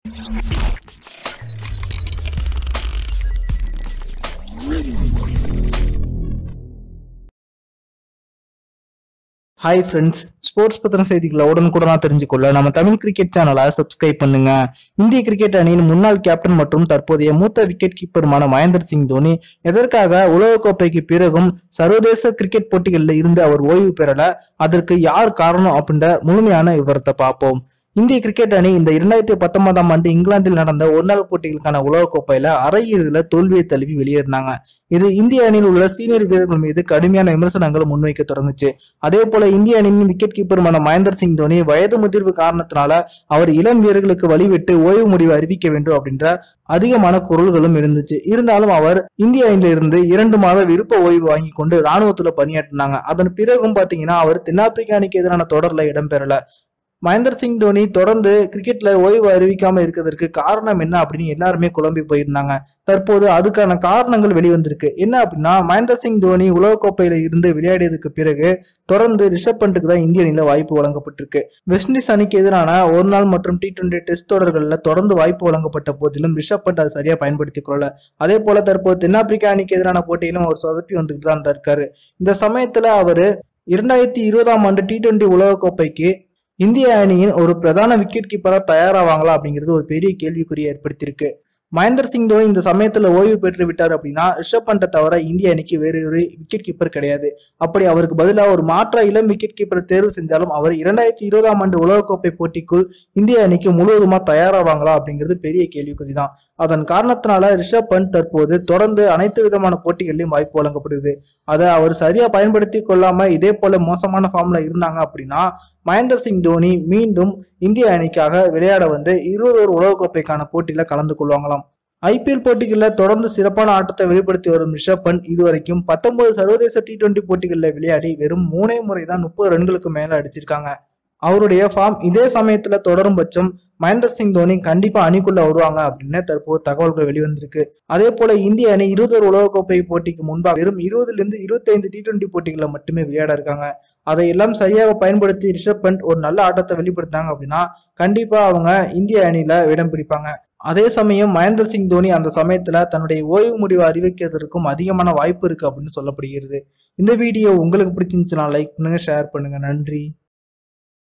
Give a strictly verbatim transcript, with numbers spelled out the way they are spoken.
Hi friends, sports பத்தின செய்திகளை உடனுக்குடனா தெரிஞ்சுக்கொள்ள நம்ம தமிழ் கிரிக்கெட் சேனலை சப்ஸ்கிரைப் பண்ணுங்க. இந்திய கிரிக்கெட் அணியின் முன்னாள் கேப்டன் மற்றும் தற்போதைய மூத்த விக்கெட் கீப்பருமான மகேந்திர சிங் தோனி எதற்காக உலகக்கோப்பைக்கு பிறகும் சர்வதேச கிரிக்கெட் போட்டிகளில் இருந்து அவர் ஓய்வு பெறல, அதற்கு யார் காரணம் அப்படின்ற முழுமையான விவரத்தை பார்ப்போம். இந்திய கிரிக்கெட் அணி இந்த இரண்டாயிரத்தி பத்தொன்பதாம் ஆண்டு இங்கிலாந்தில் நடந்த ஒருநாள் போட்டிகளுக்கான உலகக்கோப்பையில அரையிறுதியில தோல்வியை தழுவி வெளியேறினாங்க. இது இந்திய அணியில் உள்ள சீனியர் வீரர்கள் மீது கடுமையான விமர்சனங்கள் முன்வைக்க தொடங்குச்சு. அதே போல இந்திய அணியின் விக்கெட் கீப்பருமான மகேந்திர சிங் தோனி வயது முதிர்வு காரணத்தினால அவர் இளம் வீரர்களுக்கு வழிவிட்டு ஓய்வு முடிவு அறிவிக்க வேண்டும் அப்படின்ற அதிகமான குரல்களும் இருந்துச்சு. இருந்தாலும் அவர் இந்திய அணியில இருந்து இரண்டு மாத விருப்ப ஓய்வு வாங்கி கொண்டு ராணுவத்துல பணியாற்றினாங்க. அதன் பிறகும் பாத்தீங்கன்னா அவர் தென்னாப்பிரிக்கா அணிக்கு எதிரான தொடர்ல இடம்பெறல. மகேந்திர சிங் தோனி தொடர்ந்து கிரிக்கெட்ல ஓய்வு அறிவிக்காம இருக்கிறதுக்கு காரணம் என்ன அப்படின்னு எல்லாருமே குழம்பி போயிருந்தாங்க. தற்போது அதுக்கான காரணங்கள் வெளிவந்திருக்கு. என்ன அப்படின்னா, மகேந்திர சிங் தோனி உலகக்கோப்பையில இருந்து விளையாடியதுக்கு பிறகு தொடர்ந்து ரிஷப் பண்ட்டுக்கு தான் இந்திய அணியில வாய்ப்பு வழங்கப்பட்டிருக்கு. வெஸ்ட் இண்டீஸ் அணிக்கு எதிரான ஒரு நாள் மற்றும் டி டுவெண்டி டெஸ்ட் தொடர்கள்ல தொடர்ந்து வாய்ப்பு வழங்கப்பட்ட போதிலும் ரிஷப் பண்ட் அதை சரியா பயன்படுத்திக் கொள்ளல. அதே போல தற்போது தென்னாப்பிரிக்கா அணிக்கு எதிரான போட்டியிலும் அவர் சொதப்பி வந்துட்டு தான் இருக்காரு. இந்த சமயத்துல அவரு இரண்டாயிரத்தி இருபதாம் ஆண்டு டி டுவெண்டி உலகக்கோப்பைக்கு இந்திய அணியின் ஒரு பிரதான விக்கெட் கீப்பரா தயாராவாங்களா அப்படிங்கிறது ஒரு பெரிய கேள்விக்குறியை ஏற்படுத்தியிருக்கு. மகேந்திர சிங் தோனி இந்த சமயத்துல ஓய்வு பெற்று விட்டார் அப்படின்னா ரிஷப் பண்டை தவிர இந்திய அணிக்கு வேறு ஒரு விக்கெட் கீப்பர் கிடையாது. அப்படி அவருக்கு பதிலாக ஒரு மாற்ற இளம் விக்கெட் கீப்பரை தேர்வு செஞ்சாலும் அவர் இரண்டாயிரத்தி இருபதாம் ஆண்டு உலகக்கோப்பை போட்டிக்குள் இந்திய அணிக்கு முழுவதுமா தயாராவாங்களா அப்படிங்கிறது பெரிய கேள்விக்குறி தான். அதன் காரணத்தினால ரிஷப் பண்ட் தற்போது தொடர்ந்து அனைத்து விதமான போட்டிகளிலும் வாய்ப்பு வழங்கப்படுது. அதை அவர் சரியா பயன்படுத்தி கொள்ளாம இதே போல மோசமான ஃபார்ம்ல இருந்தாங்க அப்படின்னா மகேந்திர சிங் தோனி மீண்டும் இந்திய அணிக்காக விளையாட வந்து இருபது ஒரு உலகக்கோப்பைக்கான போட்டியில கலந்து கொள்வாங்களாம். ஐபிஎல் போட்டிகளில் தொடர்ந்து சிறப்பான ஆட்டத்தை வெளிப்படுத்தி வரும் ரிஷப் பண்ட் இதுவரைக்கும் பத்தொன்பது சர்வதேச டி டுவெண்டி போட்டிகளில் விளையாடி வெறும் மூணே முறை தான் முப்பது ரன்களுக்கு மேல அடிச்சிருக்காங்க. அவருடைய ஃபார்ம் இதே சமயத்துல தொடரும் பட்சம் மகேந்திர சிங் தோனி கண்டிப்பா அணிக்குள்ள வருவாங்க அப்படின்னு தற்போது தகவல்கள் வெளிவந்திருக்கு. அதே போல இந்திய அணி இருபது ஒரு உலகக்கோப்பை போட்டிக்கு முன்பாக வெறும் இருபதுல இருந்து இருபத்தி ஐந்து டி டுவெண்டி போட்டிகளை மட்டுமே விளையாட இருக்காங்க. அதையெல்லாம் சரியாக பயன்படுத்தி ரிஷப் பண்ட் ஒரு நல்ல ஆட்டத்தை வெளிப்படுத்தாங்க அப்படின்னா கண்டிப்பா அவங்க இந்திய அணியில இடம் பிடிப்பாங்க. அதே சமயம் மகேந்திர சிங் தோனி அந்த சமயத்துல தன்னுடைய ஓய்வு முடிவை அறிவிக்கிறதுக்கும் அதிகமான வாய்ப்பு இருக்கு அப்படின்னு சொல்லப்படுகிறது. இந்த வீடியோ உங்களுக்கு பிடிச்சிருந்துச்சுன்னா லைக் பண்ணுங்க, ஷேர் பண்ணுங்க. நன்றி.